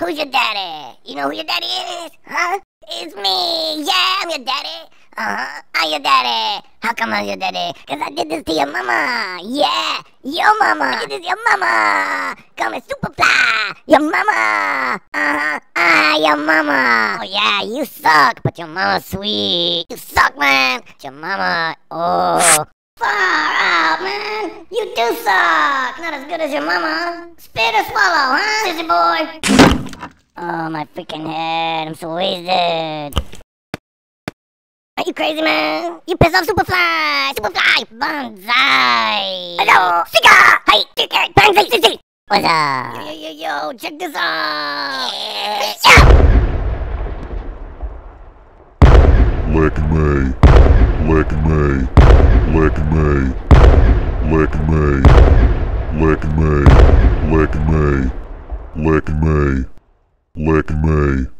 Who's your daddy? You know who your daddy is? Huh? It's me. Yeah, I'm your daddy. I'm your daddy. How come I'm your daddy? Cause I did this to your mama. Yeah, your mama. I did this to your mama. Call me Superfly. Your mama. Your mama. Oh yeah, you suck, but your mama's sweet. You suck, man. But your mama, oh. Far out, man. You do suck. Not as good as your mama. Spit or swallow, huh, sissy boy? Oh, my freaking head. I'm so wasted. Are you crazy, man? You pissed off Superfly! Superfly! Banzai! Hello! Sika! Hey! Sika! Banzai! Sisi! What's up? Yo! Check this out! Lick me! Lick me! Lick me! Lick me! Lick me! Lick me! Lick me! Lick me!